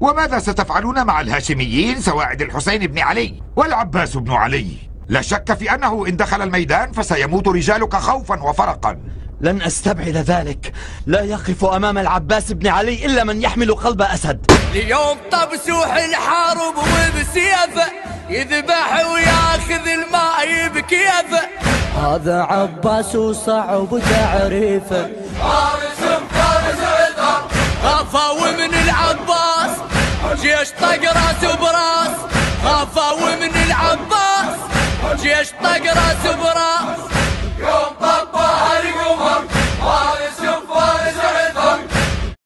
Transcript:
وماذا ستفعلون مع الهاشميين سواعد الحسين بن علي والعباس بن علي؟ لا شك في أنه إن دخل الميدان فسيموت رجالك خوفا وفرقا. لن أستبعد ذلك. لا يقف أمام العباس بن علي إلا من يحمل قلب أسد. اليوم طبسوح الحارب وبسيفه يذبح وياخذ الماء بكيفه. هذا عباس وصعب تعريفه. فارس عذر خافوا من العباس جيش طق راس براس. خافوا من العباس جيش طق راس براس.